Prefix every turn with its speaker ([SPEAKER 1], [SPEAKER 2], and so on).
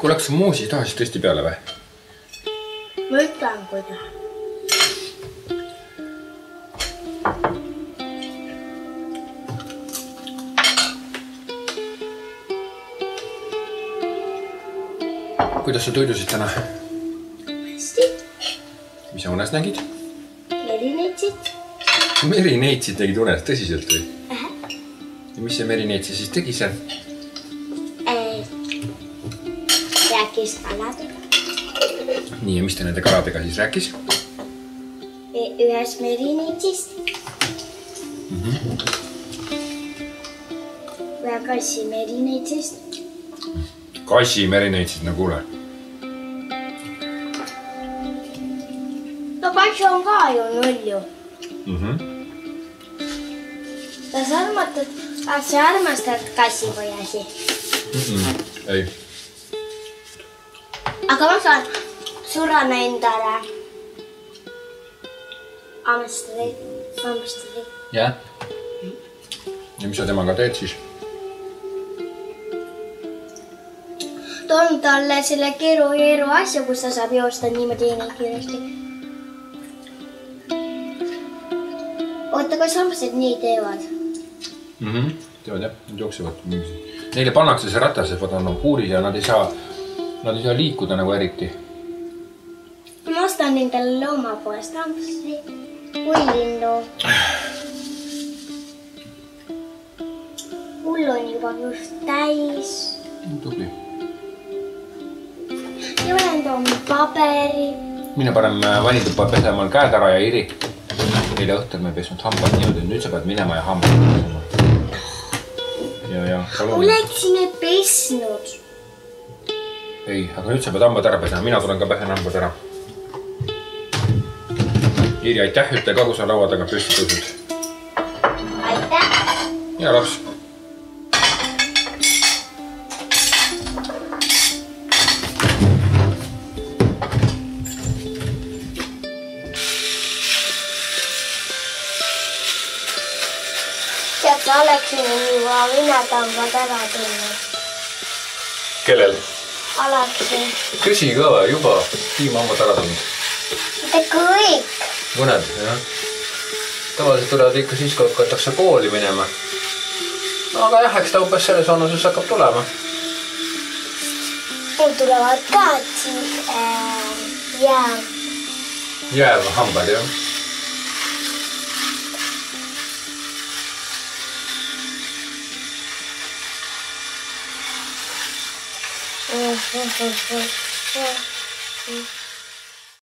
[SPEAKER 1] Kuule, kas sa moosi taha siis tõesti peale või?
[SPEAKER 2] Ma ütlen, kuidas.
[SPEAKER 1] Kuidas sa toidusid täna?
[SPEAKER 2] Hästi.
[SPEAKER 1] Mis sa unes nägid?
[SPEAKER 2] Merineitsid.
[SPEAKER 1] Merineitsid nägid unes tõsiselt või? Ja mis see merineitsi siis tegi seal?
[SPEAKER 2] Rääkis kaladega.
[SPEAKER 1] Nii, ja mis ta nende kaladega siis rääkis?
[SPEAKER 2] Ühes merineitsist. Ühe kassi merineitsist.
[SPEAKER 1] Kassi merineitsid, no kuule.
[SPEAKER 2] No kass on ka ju nulju. Kas sa armastad kassipojasi?
[SPEAKER 1] Ei.
[SPEAKER 2] Aga ma saan surrana endale hamstri.
[SPEAKER 1] Jah. Ja mis sa temaga teed siis?
[SPEAKER 2] Toon talle selle keeru asja, kus ta saab joosta niimoodi nii kiiresti. Oota, kas hamstrid nii teevad?
[SPEAKER 1] Teevad jah, nad jooksevad. Neile pannakse see ratas, et vaata on puuris ja nad ei saa liikuda nagu eriti.
[SPEAKER 2] Ma ostan endale loomapoest hamstri, ullindu. Hull on juba just täis.
[SPEAKER 1] Tubli.
[SPEAKER 2] Ja olen toonud paberi.
[SPEAKER 1] Mine parem vanituppa pesemal käed ära ja Iri. Eile õhtul me pesnud hambad niimoodi, nüüd sa pead minema ja hambad pesema. Ja
[SPEAKER 2] Oleksime pesnud.
[SPEAKER 1] Ei, aga nüüd sa pead hambad ära pesema. Mina tulen ka pesen hambad ära. Iri, aitäh, ütle ka, kui sa laua taga püsti tõusud.
[SPEAKER 2] Aitäh.
[SPEAKER 1] Ja laps.
[SPEAKER 2] Tead, sa oleksin juba vinetambad ära tulnud.
[SPEAKER 1] Kellel?
[SPEAKER 2] Aleksin.
[SPEAKER 1] Küsi ka juba. Tiimhambad ära tulnud.
[SPEAKER 2] Mitte kõik.
[SPEAKER 1] Mõned, jah. Tavaliselt tulevad ikka siis, kui hakatakse kooli minema. Aga jah, eks ta umbes selles vanuses hakkab tulema.
[SPEAKER 2] Mul tulevad ka
[SPEAKER 1] Jääv hambad, jah.